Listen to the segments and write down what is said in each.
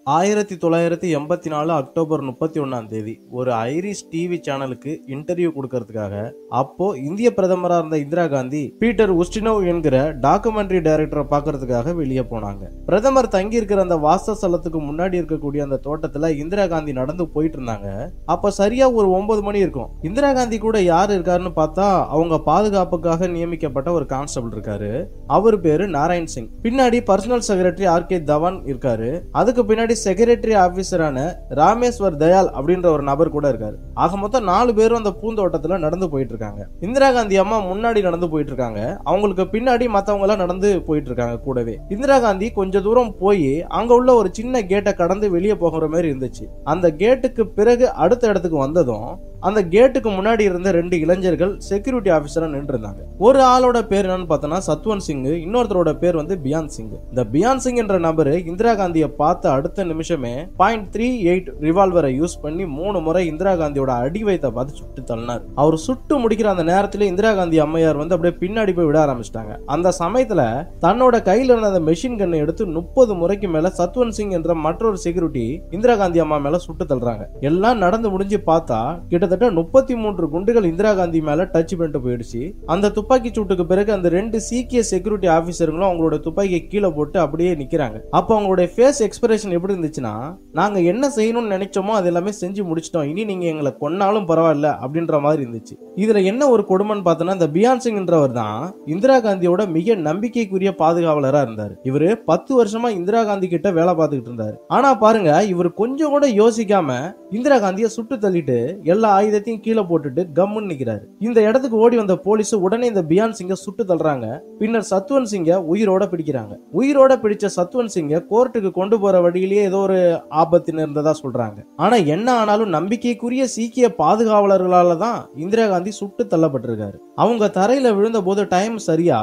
1984 October 31 ஒரு Irish TV சேனலுக்கு interview கொடுக்கறதுக்காக அப்போ இந்திய பிரதமரா இருந்த இந்திரா காந்தி பீட்டர் உஸ்டினோவ் என்கிற டாக்குமெண்ட்ரி டைரக்டரை பார்க்கறதுக்காக வெளியே போனாங்க. பிரதமர் தங்கி இருக்கிற அந்த வாசஸ்தலத்துக்கு முன்னாடி இருக்கக்கூடிய அந்த தோட்டத்துல இந்திரா காந்தி நடந்து போயிட்டு இருந்தாங்க. அப்ப சரியா ஒரு 9 மணி இருக்கும். இந்திரா காந்தி கூட யார் இருக்காருன்னு பார்த்தா அவங்க பாதுகாப்புக்காக நியமிக்கப்பட்ட ஒரு கான்ஸ்டபிள் இருக்காரு. அவர் பேரு நாராயண் சிங். பின்னாடி பர்சனல் செக்ரட்டரி ஆர்.கே. தவான் இருக்காரு. அதுக்கு பின்னாடி செக்ரட்டரி ஆபீசரான ராமேஸ்வர் தயால் அப்படின்ற ஒரு நபர் கூட இருக்காரு. ஆக மொத்தம் 4 பேரும் அந்த பூந்தோட்டத்துல நடந்து போயிட்டு இருக்காங்க. இந்திரா காந்தி அம்மா முன்னாடி நடந்து போயிட்டு இருக்காங்க. அவங்களுக்கு பின்னாடி மத்தவங்க எல்லாம் நடந்து போயிட்டு இருக்காங்க கூடவே. இந்திரா காந்தி கொஞ்ச தூரம் போய் அங்க உள்ள ஒரு சின்ன கேட்டை கடந்து வெளியே போகிற மாதிரி இருந்துச்சு. அந்த கேட்டுக்கு பிறகு அடுத்த இடத்துக்கு வந்ததும் அந்த கேட்டுக்கு முன்னாடி இருந்த 2 இளைஞர்கள் செக்யூரிட்டி ஆபீசரா நின்று இருந்தாங்க. ஒரு ஆளோட பேர் என்னன்னு பார்த்தோம்னா சத்வந்த் சிங், இன்னொருத்தரோட பேர் பியான் சிங். இந்த பியான் சிங் என்ற நபர் இந்திரா காந்தியை பார்த்த அடுத்த நிமிஷமே .38 ரிவால்வரை யூஸ் பண்ணி 3 முறை இந்திரா காந்தியோட அடி வயித்தை பார்த்து சுட்டு தள்ளினார். அவர் சுட்டு முடிக்கிற அந்த நேரத்துல இந்திரா காந்தி அம்மையார் அப்படியே பின்னாடி போய் விட ஆரம்பிச்சிட்டாங்க. அந்த சமயத்துல தன்னோட கையில இருந்த அந்த மெஷின் கன்னை எடுத்து 30 முறைக்கு மேல சத்வந்த் சிங் என்ற மற்றொரு செக்யூரிட்டி இந்திரா காந்தி அம்மா மேல சுட்டு தள்ளுறாங்க. எல்லாம் நடந்து முடிஞ்சு பார்த்தா கிட்டத்தட்ட 33 குண்டுகள் இந்திரா காந்தி மேல டச் பண்ணிட்டு போயிடுச்சு. அந்த துப்பாக்கி சூட்டுக்கு பிறகு அந்த 2 சீக்கிய செக்யூரிட்டி ஆபீசர்களும் அவங்களோட துப்பாக்கியை கீழே போட்டு அப்படியே நிக்கிறாங்க. அப்ப அவங்களுடைய ஃபேஸ் எக்ஸ்பிரஷன் எப்படி இருந்துச்சுன்னா, நாங்க என்ன செய்யணும்னு நினைச்சோமோ அது எல்லாமே செஞ்சு முடிச்சிட்டோம், இனி நீங்க எங்களை கொன்னாலும் பரவாயில்ல அப்படின்ற மாதிரி இருந்துச்சு. இதுல என்ன ஒரு கொடுமைன்னு பார்த்தோன்னா, இந்த பியான் சிங் என்றவர் தான் இந்திரா காந்தியோட மிக நம்பிக்கைக்குரிய பாதுகாவலரா இருந்தார். இவரு 10 வருஷமா இந்திரா காந்தி கிட்ட வேலை பார்த்துக்கிட்டு இருந்தாரு. ஆனா பாருங்க, இவர் கொஞ்சம் கூட யோசிக்காம இந்திரா காந்தியை சுட்டு தள்ளிட்டு எல்லா ஆயுதத்தையும் கீழே போட்டுட்டு கம்முன்னு நிக்கிறாரு. இந்த இடத்துக்கு ஓடி வந்த போலீஸ் உடனே இந்த பியான் சிங்க சுட்டு தள்ளுறாங்க. பின்னர் சத்வந்த் சிங்க உயிரோட பிடிக்கிறாங்க. உயிரோட பிடிச்ச சத்வந்த் சிங்க கோர்ட்டுக்கு கொண்டு போற வழியிலேயே ஏதோ ஒரு ஆபத்து இருந்ததா சொல்றாங்க. ஆனா என்ன ஆனாலும் நம்பிக்கைக்குரிய சீக்கிய பாதுகாவலர்களால தான் இந்திரா காந்தி சுட்டு தள்ளப்பட்டிருக்காரு. அவங்க தரையில விழுந்த போது டைம் சரியா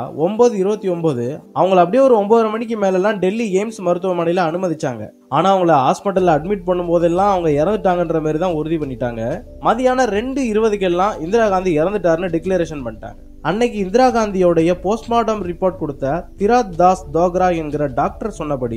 9:29. அவங்களை அப்படியே ஒரு 9:30 மணிக்கு மேலாம் டெல்லி எய்ம்ஸ் மருத்துவமனையில அனுமதிச்சாங்க. ஆனா அவங்கள ஹாஸ்பிட்டல்ல அட்மிட் பண்ணும் போதெல்லாம் அவங்க இறந்துட்டாங்கன்ற மாதிரி தான் உறுதி பண்ணிட்டாங்க. மதியானம் 2:20 இந்திரா காந்தி இறந்துட்டாருன்னு டிக்ளரேஷன் பண்ணிட்டாங்க. அன்னைக்கு இந்திரா காந்தியோடைய போஸ்ட்மார்டம் ரிப்போர்ட் கொடுத்த திராத் தாஸ் தோக்ரா என்கிற டாக்டர் சொன்னபடி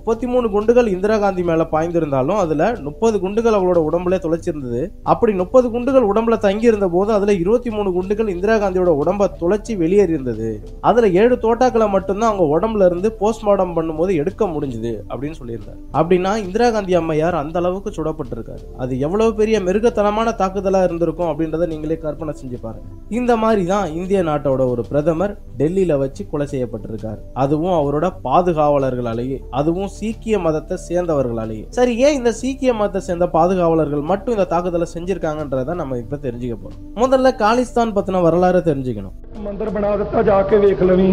33 குண்டுகள் இந்திரா காந்தி மேல பாய்ந்திருந்தாலும் அதுல 30 குண்டுகள் அவளோட உடம்புல துளைச்சிருந்தது. அப்படி 30 குண்டுகள் உடம்புல தங்கி இருந்த போது அதுல 23 குண்டுகள் இந்திரா காந்தியோட உடம்ப துளைச்சி வெளியேறி இருந்தது. அதுல 7 தோட்டாக்களை மட்டும்தான் அவங்க உடம்புல இருந்து போஸ்ட்மார்டம் பண்ணும்போது எடுக்க முடிஞ்சது அப்படின்னு சொல்லியிருந்தார். அப்படின்னா இந்திரா காந்தி அம்மையார் அந்த அளவுக்கு சுடப்பட்டிருக்காரு. அது எவ்வளவு பெரிய மிருகத்தனமான தாக்குதலா இருந்திருக்கும் அப்படின்றத நீங்களே கற்பனை செஞ்சு பாருங்க. இந்த மாதிரி தான் இந்திய நாட்டோட ஒரு பிரதமர் டெல்லியில வச்சு கொலை செய்யப்பட்டிருக்காரு. அதுவும் அவரோட பாதுகாவலர்களாலேயே, அதுவும் சீக்கிய மதத்தை சேர்ந்தவர்களாலேயே. சரி, ஏன் இந்த சீக்கிய மதத்தை சேர்ந்த பாதுகாவலர்கள் மட்டும் இந்த தாக்குதலை செஞ்சிருக்காங்கன்றத நம்ம இப்ப தெரிஞ்சுக்க போறோம். முதல்ல காலிஸ்தான் பத்தின வரலாறு தெரிஞ்சுக்கணும். मंदिर बना दिता जाके वेख लवी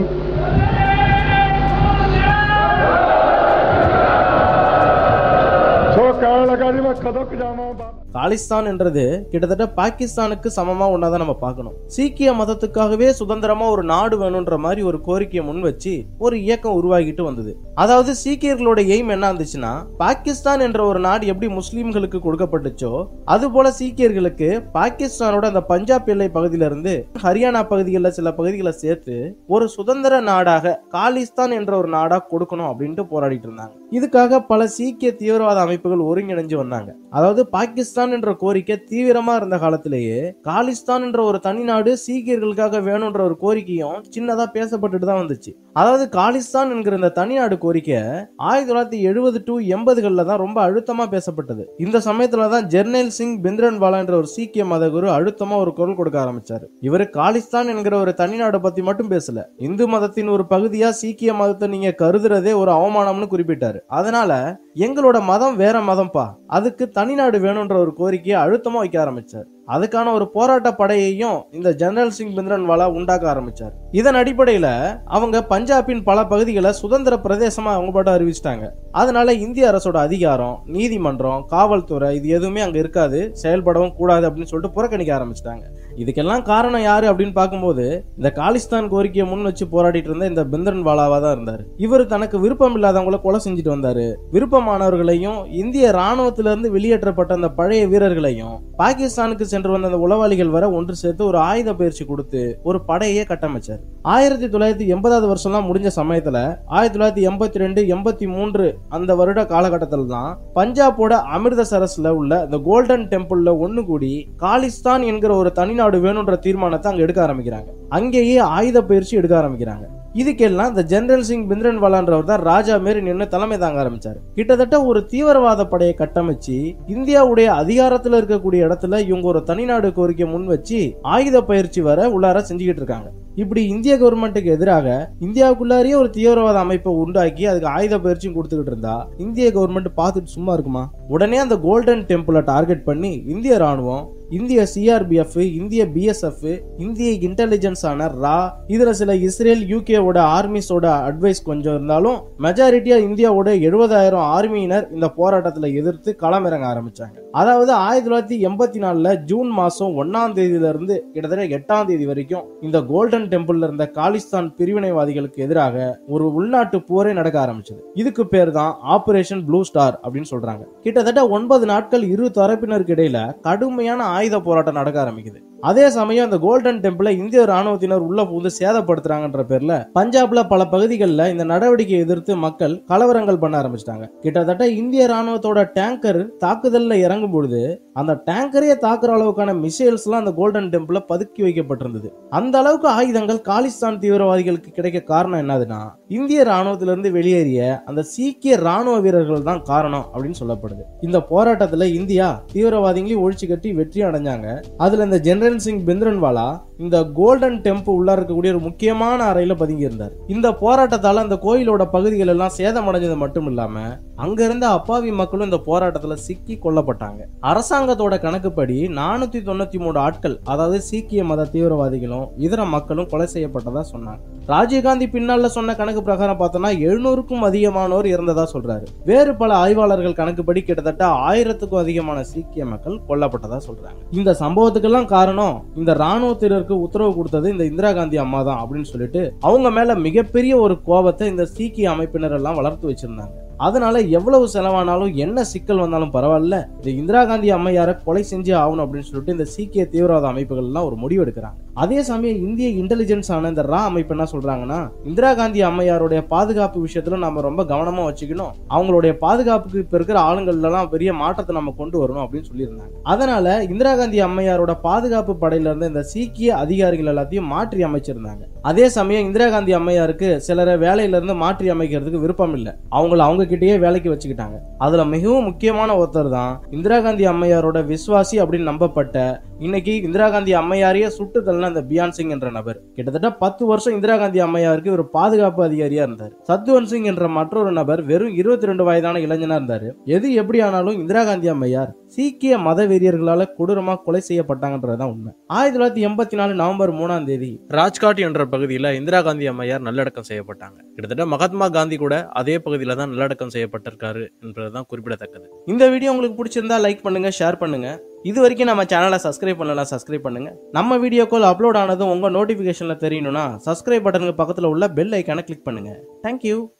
सो कह लगा जी मैं कदों जावा காலிஸ்தான் என்றது கிட்டத்தட்ட பாகிஸ்தானுக்கு சமமா ஒன்னாதான் நம்ம பார்க்கணும். சீக்கிய மதத்துக்காகவே சுதந்திரமா ஒரு நாடு வேணும்ன்ற மாதிரி ஒரு கோரிக்கையை முன் வச்சு ஒரு இயக்கம் உருவாகிட்டு வந்தது. அதாவது சீக்கியர்களோட எய்ம் என்ன இருந்துச்சுன்னா, பாகிஸ்தான் என்ற ஒரு நாடு எப்படி முஸ்லிம்களுக்கு கொடுக்கப்பட்டுச்சோ அது போல சீக்கியர்களுக்கு பாகிஸ்தானோட அந்த பஞ்சாப் எல்லை பகுதியில இருந்து ஹரியானா பகுதிகளில் சில பகுதிகளை சேர்த்து ஒரு சுதந்திர நாடாக காலிஸ்தான் என்ற ஒரு நாடா கொடுக்கணும் அப்படின்ட்டு போராடிட்டு இருந்தாங்க. இதுக்காக பல சீக்கிய தீவிரவாத அமைப்புகள் ஒருங்கிணைஞ்சு வந்தாங்க. அதாவது பாகிஸ்தான் என்ற கோரிக்கை தீவிரமா இருந்த காலத்திலேயே காலிஸ்தான் என்ற ஒரு தனி நாடு சீக்கியர்களுக்காக வேணும்ன்ற ஒரு கோரிக்கையும் சின்னதா பேசப்பட்டுட்டு தான் வந்துச்சு. அதாவது காலிஸ்தான் என்கிற இந்த தனிநாடு கோரிக்கை 1970 to 80 தான் ரொம்ப அழுத்தமா பேசப்பட்டது. இந்த சமயத்துலதான் ஜெர்னல் சிங் பிந்த்ரன்வாலா என்ற ஒரு சீக்கிய மத குரு அழுத்தமா ஒரு குரல் கொடுக்க ஆரம்பிச்சாரு. இவரு காலிஸ்தான் என்கிற ஒரு தனிநாடு பத்தி மட்டும் பேசல, இந்து மதத்தின் ஒரு பகுதியா சீக்கிய மதத்தை நீங்க கருதுறதே ஒரு அவமானம்னு குறிப்பிட்டாரு. அதனால எங்களோட மதம் வேற மதம்பா, அதுக்கு தனிநாடு வேணும்ன்ற ஒரு கோரிக்கையை அழுத்தமா வைக்க ஆரம்பிச்சார். அதுக்கான ஒரு போராட்ட படையையும் இந்த ஜெனரல் சிங் பிந்த்ரன்வாலா உண்டாக்க ஆரம்பிச்சார். இதன் அடிப்படையில அவங்க பஞ்சாபின் பல பகுதிகளை சுதந்திர பிரதேசமா அவங்க பாட்டு அறிவிச்சிட்டாங்க. அதனால இந்திய அரசோட அதிகாரம், நீதிமன்றம், காவல்துறை இது எதுவுமே அங்க இருக்காது, செயல்படவும் கூடாது அப்படின்னு சொல்லிட்டு புறக்கணிக்க ஆரம்பிச்சிட்டாங்க. இதுக்கெல்லாம் காரணம் யாரு அப்படின்னு பார்க்கும்போது இந்த காலிஸ்தான் கோரிக்கையை முன் வச்சு போராடிட்டு இருந்த இந்த பிந்திரன்வாலாவா தான் இருந்தாரு. இவர் தனக்கு விருப்பம் இல்லாதவங்களை கொலை செஞ்சுட்டு வந்தாரு. விருப்பமானவர்களையும் இந்திய ராணுவத்திலிருந்து வெளியேற்றப்பட்ட அந்த பழைய வீரர்களையும் பாகிஸ்தானுக்கு சென்று வந்த அந்த உளவாளிகள் வர ஒன்று சேர்த்து ஒரு ஆயுத பயிற்சி கொடுத்து ஒரு படையே கட்டமைச்சார். 1980 வருஷம்லாம் முடிஞ்ச சமயத்துல 1982, 83 அந்த வருட காலகட்டத்தில் தான் பஞ்சாபோட அமிர்தசரஸ்ல உள்ள இந்த கோல்டன் டெம்பிள்ல ஒண்ணு கூடி காலிஸ்தான் என்கிற ஒரு தனிநாடு வேணும்ன்ற தீர்மானத்தை அங்க எடுக்க ஆரம்பிக்கிறாங்க. அங்கேயே ஆயுத பயிற்சி எடுக்க ஆரம்பிக்கிறாங்க. இதுக்கெல்லாம் இந்த ஜெனரல் சிங் பிந்திரன்வாலான்றவர் தான் ராஜா மாரி நின்று தலைமை தாங்க ஆரம்பிச்சாரு. கிட்டத்தட்ட ஒரு தீவிரவாத படையை கட்டமைச்சு இந்தியாவுடைய அதிகாரத்துல இருக்கக்கூடிய இடத்துல இவங்க ஒரு தனிநாடு கோரிக்கை முன் வச்சு ஆயுத பயிற்சி வர உள்ளார செஞ்சுக்கிட்டு இருக்காங்க. இப்படி இந்திய கவர்மெண்ட்டுக்கு எதிராக இந்தியாவுக்குள்ளாரியே ஒரு தீவிரவாத அமைப்பை உண்டாக்கி அதுக்கு ஆயுத பயிற்சியும் கொடுத்துக்கிட்டு இருந்தா இந்திய கவர்மெண்ட் பார்த்துட்டு சும்மா இருக்குமா? உடனே அந்த கோல்டன் டெம்பிளை டார்கெட் பண்ணி இந்திய ராணுவம், இந்திய சிஆர்பிஎஃப், இந்திய பிஎஸ்எஃப், இந்திய இன்டெலிஜென்ஸ் ஆன ரா, இதுல சில இஸ்ரேல் யூகேவோட ஆர்மிஸோட அட்வைஸ் கொஞ்சம் இருந்தாலும் மெஜாரிட்டியா இந்தியாவோட 70,000 ஆர்மியினர் இந்த போராட்டத்துல எதிர்த்து களமிறங்க ஆரம்பிச்சாங்க. அதாவது 1984 ஜூன் மாசம் 1ஆம் தேதியில இருந்து கிட்டத்தட்ட 8ஆம் தேதி வரைக்கும் இந்த கோல்டன் டெம்பிள்ல இருந்த காலிஸ்தான் பிரிவினைவாதிகளுக்கு எதிராக ஒரு உள்நாட்டு போரே நடக்க ஆரம்பிச்சது. இதுக்கு பேர் தான் ஆபரேஷன் ப்ளூ ஸ்டார் அப்படின்னு சொல்றாங்க. கிட்டத்தட்ட 9 நாட்கள் இரு தரப்பினருக்கு இடையில கடுமையான ஆயுத போராட்டம் நடக்க ஆரம்பிக்குது. அதே சமயம் அந்த கோல்டன் டெம்பிளை இந்திய ராணுவத்தினர் உள்ள புகுந்து சேதப்படுத்துறாங்கன்ற பேர்ல பஞ்சாப்ல பல பகுதிகளில் இந்த நடவடிக்கையை எதிர்த்து மக்கள் கலவரங்கள் பண்ண ஆரம்பிச்சிட்டாங்க. கிட்டத்தட்ட இந்திய ராணுவத்தோட டேங்கர் தாக்குதல்ல இறங்கும் பொழுது அந்த டேங்கரையே தாக்குற அளவுக்கான மிசைல்ஸ் எல்லாம் அந்த கோல்டன் டெம்பிள பதுக்கி வைக்கப்பட்டிருந்தது. அந்த அளவுக்கு ஆயுதங்கள் காலிஸ்தான் தீவிரவாதிகளுக்கு கிடைக்க காரணம் என்னதுன்னா இந்திய ராணுவத்திலிருந்து வெளியேறிய அந்த சீக்கிய ராணுவ வீரர்கள் தான் காரணம் அப்படின்னு சொல்லப்படுது. இந்த போராட்டத்துல இந்தியா தீவிரவாதிகளையும் ஒழிச்சு கட்டி வெற்றி அடைஞ்சாங்க. அதுல இந்த ஜெனரல் சிங் பிந்திரன்வாலா இந்த கோல்டன் டெம்பிள் உள்ள இருக்கக்கூடிய ஒரு முக்கியமான அறையில பதுங்கி இருந்தார். இந்த போராட்டத்தால அந்த கோயிலோட பகுதிகள் எல்லாம் சேதமடைஞ்சது மட்டும் இல்லாம அங்க இருந்த அப்பாவி மக்களும் இந்த போராட்டத்துல சிக்கி கொல்லப்பட்டாங்க. அரசாங்கத்தோட கணக்குப்படி 493 ஆட்கள், அதாவது சீக்கிய மத தீவிரவாதிகளும் இதர மக்களும் கொலை செய்யப்பட்டதா சொன்னாங்க. ராஜீவ்காந்தி பின்னால சொன்ன கணக்கு பிரகாரம் பார்த்தோம்னா 700க்கும் அதிகமானோர் இறந்ததா சொல்றாரு. வேறு பல ஆய்வாளர்கள் கணக்குப்படி கிட்டத்தட்ட 1000க்கும் அதிகமான சீக்கிய மக்கள் கொல்லப்பட்டதா சொல்றாங்க. இந்த சம்பவத்துக்கெல்லாம் காரணம் இந்த ராணுவத்தினருக்கு உத்தரவு கொடுத்தது இந்த இந்திரா காந்தி அம்மா தான் அப்படின்னு சொல்லிட்டு அவங்க மேல மிகப்பெரிய ஒரு கோபத்தை இந்த சீக்கிய அமைப்பினர் எல்லாம் வளர்த்து வச்சிருந்தாங்க. அதனால எவ்வளவு செலவானாலும் என்ன சிக்கல் வந்தாலும் பரவாயில்ல, இந்த இந்திரா காந்தி அம்மையாரை கொலை செஞ்சு ஆகணும் அப்படின்னு சொல்லிட்டு இந்த சீக்கிய தீவிரவாத அமைப்புகள் எல்லாம் ஒரு முடிவு எடுக்கிறாங்க. அதே சமயம் இந்திய இன்டெலிஜென்ஸ் ஆன இந்த ரா அமைப்பு என்ன சொல்றாங்கன்னா இந்திரா காந்தி அம்மையாருடைய பாதுகாப்பு விஷயத்துல நம்ம ரொம்ப கவனமா வச்சுக்கணும், அவங்களுடைய பாதுகாப்புக்கு இப்ப இருக்கிற ஆளுங்கள்ல எல்லாம் பெரிய மாற்றத்தை நம்ம கொண்டு வரணும் அப்படின்னு சொல்லியிருந்தாங்க. அதனால இந்திரா காந்தி அம்மையாரோட பாதுகாப்பு படையில இருந்த இந்த சீக்கிய அதிகாரிகள் எல்லாத்தையும் மாற்றி அமைச்சிருந்தாங்க. அதே சமயம் இந்திரா காந்தி அம்மையாருக்கு சிலரை வேலையில இருந்து மாற்றி அமைக்கிறதுக்கு விருப்பம் இல்லை, அவங்க கிட்டேயே வேலைக்கு வச்சுக்கிட்டாங்க. அதுல மிகவும் முக்கியமான ஒருத்தர் தான் இந்திரா காந்தி அம்மையாரோட விசுவாசி அப்படின்னு நம்பப்பட்ட, இன்னைக்கு இந்திரா காந்தி அம்மையாரையே சுட்டு தள்ளின அந்த பியான் சிங் என்ற நபர். கிட்டத்தட்ட 10 வருஷம் இந்திரா காந்தி அம்மையாருக்கு ஒரு பாதுகாப்பு அதிகாரியா இருந்தார். சத்வந்த் சிங் என்ற மற்றொரு நபர் வெறும் 22 வயதான இளைஞனா இருந்தாரு. எது எப்படி ஆனாலும் இந்திரா காந்தி அம்மையார் சீக்கிய மத வெறியர்களால கொடூரமா கொலை செய்யப்பட்டாங்கன்றதுதான் உண்மை. 1984 நவம்பர் 3ஆம் தேதி ராஜ்காட் என்ற பகுதியில இந்திரா காந்தி அம்மையார் நல்லடக்கம் செய்யப்பட்டாங்க. கிட்டத்தட்ட மகாத்மா காந்தி கூட அதே பகுதியில தான் நல்லடக்கம் செய்யப்பட்டிருக்காரு என்பதுதான் குறிப்பிடத்தக்கது. இந்த வீடியோ உங்களுக்கு பிடிச்சிருந்தா லைக் பண்ணுங்க, ஷேர் பண்ணுங்க. இது வரைக்கும் நம்ம சேனலை சப்ஸ்கிரைப் பண்ணலாம், சப்ஸ்கிரைப் பண்ணுங்க. நம்ம வீடியோக்கள் அப்லோட் ஆனதும் உங்க நோட்டிபிகேஷன்ல தெரியணும்னா சப்ஸ்கிரைப் பட்டனுக்கு பக்கத்துல உள்ள பெல் ஐக்கானை கிளிக் பண்ணுங்க. தேங்க்யூ.